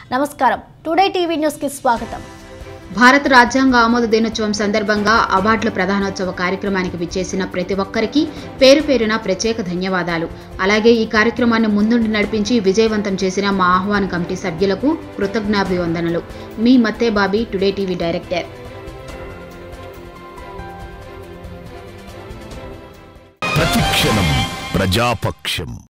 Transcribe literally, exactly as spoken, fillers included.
నమస్కారం, today TV news కి స్వాగతం. భారత రాజ్యాంగ ఆమోద దినోత్సవం సందర్భంగా అవార్డుల ప్రదానోత్సవ కార్యక్రమానికి విచ్చేసిన ప్రతి ఒక్కరికి పేరు పేరున ప్రత్యేక ధన్యవాదాలు. అలాగే ఈ కార్యక్రమాన్ని ముందుండి నడిపించి విజయవంతం చేసిన మా ఆహ్వాన కమిటీ సభ్యులకు కృతజ్ఞాభివందనలు. మీ మత్తే బాబీ, టుడే టీవీ డైరెక్టర్. ప్రతిక్షణం ప్రజాపక్షం.